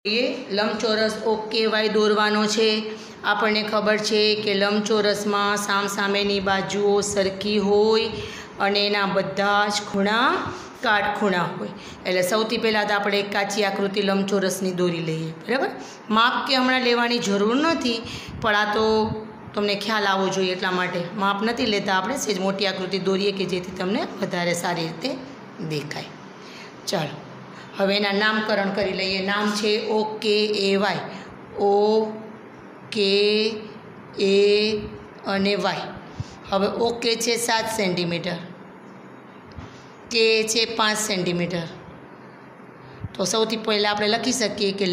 લંબચોરસ okay Y દોરવાનો છે। આપણને ખબર છે કે લંબચોરસમાં સામસામેની બાજુઓ સરખી હોય અને એના બધા જ ખૂણા કાટખૂણા હોય। એટલે સૌથી પહેલાં તો આપણે એક કાચી આકૃતિ લંબચોરસની દોરી લઈએ, બરાબર। માપ કે હમણાં લેવાની જરૂર નથી, પણ આ તો તમને ખ્યાલ આવવો જોઈએ એટલા માટે માપ નથી લેતા આપણે, સેજ મોટી આકૃતિ દોરીએ કે જેથી તમને વધારે સારી રીતે દેખાય। ચાલો હવે એના નામકરણ કરી લઈએ। નામ છે ઓકે એ વાય, ઓ કે એ અને વાય। હવે ઓકે છે 7 સેન્ટીમીટર, કે છે 5 સેન્ટીમીટર। તો સૌથી પહેલાં આપણે લખી શકીએ કે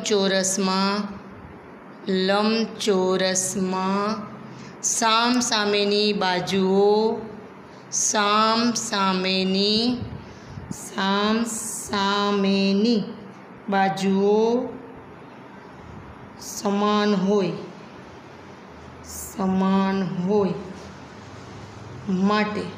લંબચોરસમાં સામસામેની બાજુઓ સામસામેની બાજુઓ સમાન હોય માટે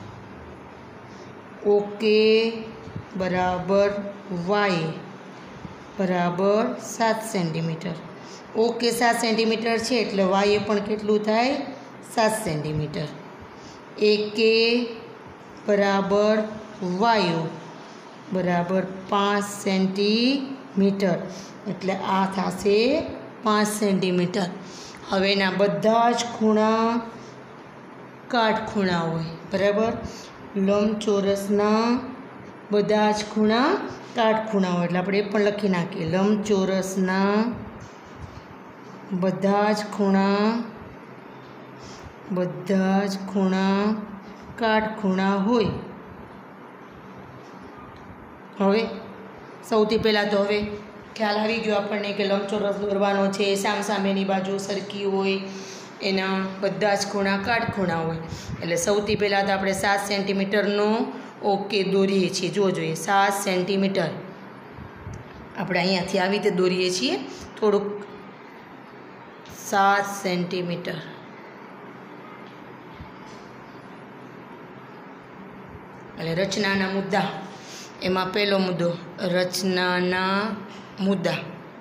ઓકે બરાબર વાય બરાબર 7 સેન્ટીમીટર। ઓકે 7 સેન્ટીમીટર છે એટલે વાય પણ કેટલું થાય 7 સેન્ટીમીટર। એકે બરાબર વાયુ બરાબર 5 સેન્ટીમીટર, એટલે આ થશે 5 સેન્ટીમીટર। હવે એના બધા જ ખૂણા કાટખૂણા હોય, બરાબર। લંબચોરસના બધા જ ખૂણા કાટખૂણા હોય એટલે આપણે એ પણ લખી નાખીએ। લંબચોરસના બધા જ ખૂણા કાટખૂણા હોય। હવે સૌથી પહેલાં તો હવે ખ્યાલ આવી ગયો આપણને કે લંબચોરસ દોરવાનો છે, સામસામેની બાજુ સરખી હોય, એના બધા જ ખૂણા કાટખૂણા હોય। એટલે સૌથી પહેલાં તો આપણે 7 સેન્ટીમીટરનો ઓકે દોરીએ છીએ। જો જોઈએ 7 સેન્ટીમીટર આપણે અહીંયાથી આવી રીતે દોરીએ છીએ, થોડુંક 7 સેન્ટીમીટર। એટલે રચનાના મુદ્દા, એમાં પહેલો મુદ્દો રચનાના મુદ્દા,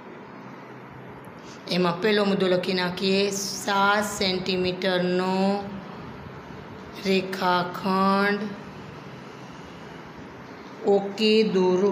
એમાં પહેલો મુદ્દો લખી નાખીએ 7 સેન્ટીમીટરનો રેખાખંડ ઓકે દોરો।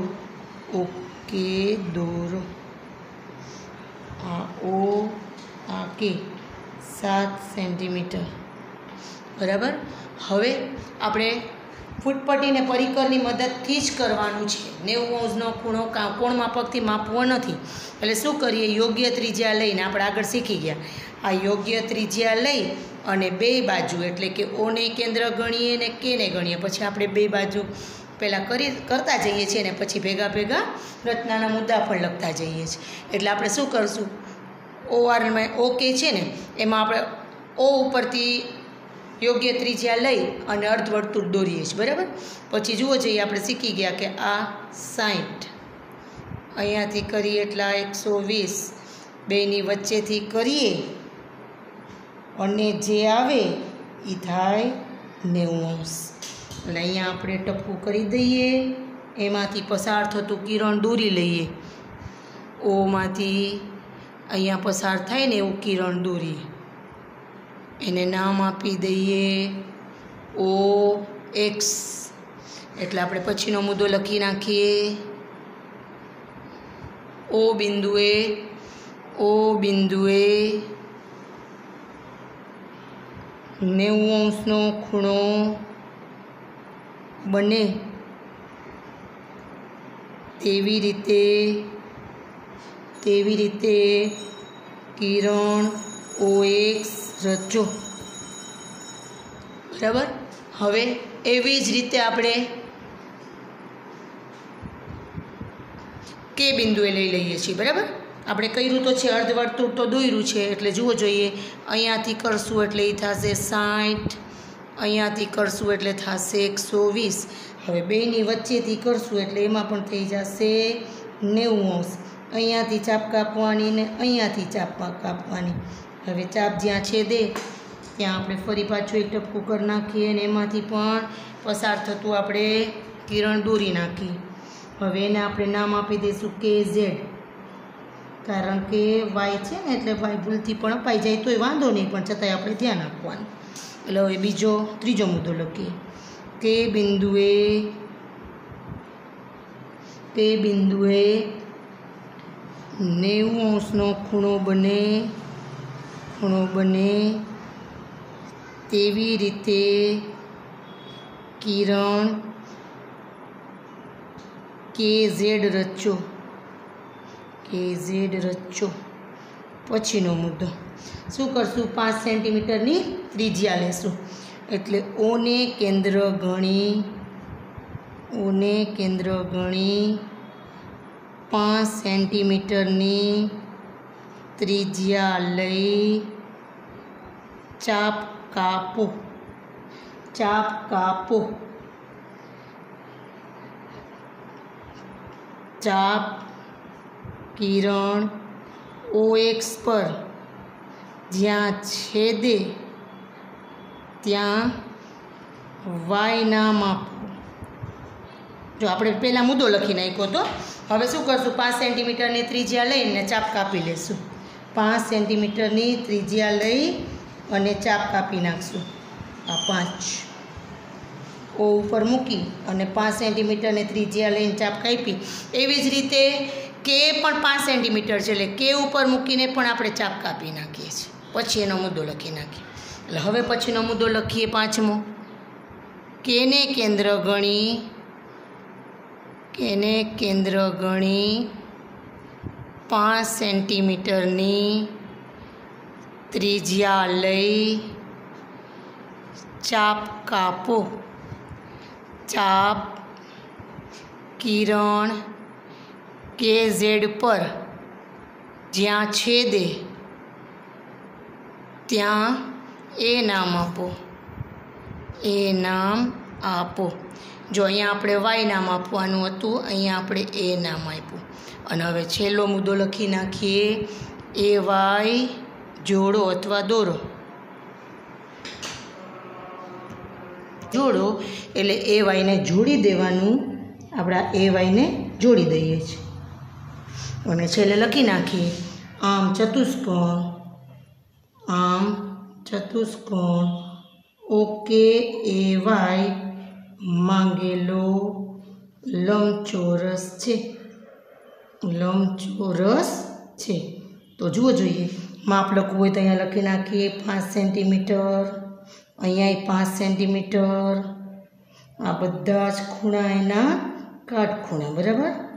આ ઓ આ કે 7 સેન્ટીમીટર, બરાબર। હવે આપણે ફૂટપટ્ટીને પરિકરની મદદથી જ કરવાનું છે। 90 અંશનો ખૂણો કોણ માપકથી માપવો નથી। એટલે શું કરીએ, યોગ્ય ત્રિજ્યા લઈને આપણે આગળ શીખી ગયા, આ યોગ્ય ત્રિજ્યા લઈ અને બે બાજુ એટલે કે ઓને કેન્દ્ર ગણીએ ને કેને ગણીએ, પછી આપણે બે બાજુ પહેલાં કરતા જઈએ છીએ ને પછી ભેગા રચનાના મુદ્દા પણ લખતા જઈએ છીએ। એટલે આપણે શું કરશું, ઓઆરમાં ઓકે છે ને એમાં આપણે ઓ ઉપરથી યોગ્ય ત્રિજ્યા લઈ અને અર્ધવર્તુળ દોરીએ છીએ, બરાબર। પછી જુઓ જોઈએ આપણે શીખી ગયા કે આ 60 અહીંયાથી કરીએ એટલા 120, બેની વચ્ચેથી કરીએ અને જે આવે એ થાય 90 અંશ। એટલે અહીંયા આપણે ટપકું કરી દઈએ, એમાંથી પસાર થતું કિરણ દોરી લઈએ, ઓમાંથી અહીંયા પસાર થાય ને એવું કિરણ દોરીએ, એને નામ આપી દઈએ ઓ એક્સ। એટલે આપણે પછીનો મુદ્દો લખી નાખીએ, ઓ બિંદુએ 90 અંશનો ખૂણો બને તેવી રીતે કિરણ ઓ એક્સ રચો, બરાબર। હવે એવી જ રીતે આપણે કે બિંદુએ લઈ લઈએ છીએ, બરાબર। આપણે કર્યું તો છે, અર્ધવર્તુળ તો દોર્યું છે, એટલે જુઓ જોઈએ અહીંયાથી કરશું એટલે એ થશે 60, અહીંયાથી કરશું એટલે થશે 120। હવે બેની વચ્ચેથી કરશું એટલે એમાં પણ થઈ જશે 90 અંશ। અહીંયાથી ચાપ કાપવાની ને અહીંયાથી ચાપ કાપવાની। હવે ચાપ જ્યાં છેદે ત્યાં આપણે ફરી પાછું એક ટપકું કરી નાખીએ અને એમાંથી પણ પસાર થતું આપણે કિરણ દોરી નાખીએ। હવે એને આપણે નામ આપી દઈશું KZ। કારણ કે વાય છે ને એટલે વાય ભૂલથી પણ અપાઈ જાય તોય વાંધો નહીં, પણ છતાંય આપણે ધ્યાન આપવાનું. એટલે હવે ત્રીજો મુદ્દો લખીએ. તે બિંદુએ 90 અંશનો ખૂણો બને તેવી રીતે કિરણ KZ રચો. પછીનો મુદ્દો શું કરશું? 5 સેન્ટીમીટરની ત્રિજ્યા લેશું. એટલે ઓને કેન્દ્ર ગણી 5 સેન્ટીમીટરની ત્રિજ્યા લઈ ચાપ કાપો. ચાપ કિરણ OX પર જ્યાં છેદે ત્યાં Y નામ આપો. જો આપણે પહેલાં મુદ્દો લખી નાખ્યો તો હવે શું કરશું? 5 સેન્ટીમીટરની ત્રિજ્યા લઈને ચાપ કાપી લેશું. 5 સેન્ટીમીટરની ત્રિજ્યા લઈ અને ચાપ કાપી નાખશું. આ 5 O ઉપર મૂકી અને 5 સેન્ટીમીટરની ત્રિજ્યા લઈને ચાપ કાપી. એવી જ રીતે કે પણ 5 સેન્ટીમીટર છે એટલે કે ઉપર મૂકીને પણ આપણે ચાપ કાપી નાખીએ છીએ. પછી એનો મુદ્દો લખી નાખીએ. એટલે હવે પછીનો મુદ્દો લખીએ 5મો. કેને કેન્દ્ર ગણી 5 સેન્ટીમીટરની ત્રિજ્યા લઈ ચાપ કાપો. ચાપ કિરણ KZ પર જ્યાં છેદે ત્યાં એ નામ આપો. જો અહીંયા આપણે Y નામ આપવાનું હતું, અહીંયા આપણે એ નામ આપ્યું. અને હવે છેલ્લો મુદ્દો લખી નાખીએ. AY જોડો અથવા દોરો. એટલે AYને જોડી દેવાનું. આપણા AYને જોડી દઈએ છીએ અને છેલ્લે લખી નાખીએ. આમ ચતુષ્કોણ OKAY માંગેલો લંબચોરસ છે. તો જુઓ જોઈએ, માપ લખવું હોય તો અહીંયા લખી નાખીએ 5 સેન્ટીમીટર. અહીંયા 5 સેન્ટીમીટર. આ બધા જ ખૂણા એના કાટખૂણા, બરાબર.